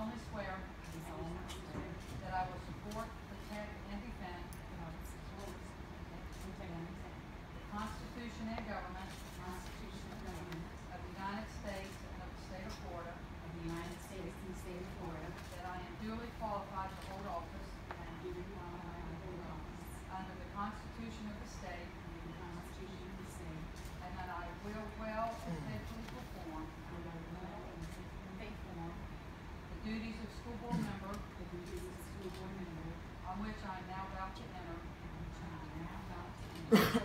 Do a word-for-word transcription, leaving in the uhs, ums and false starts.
solemnly swear do solemnly swear that I will support, protect, and defend that I will support, protect, and defend the Constitution and government the Constitution and government of the United States and of the state of Florida, of the United States and the state of Florida, that I am duly qualified to hold office and I am duly qualified to hold office under the Constitution of the state, under the Constitution of the state, and that I will well and faithfully perform and that I will well and faithfully perform the duties of school board member the duties of school board member on which I am now about to enter on which I am now about to enter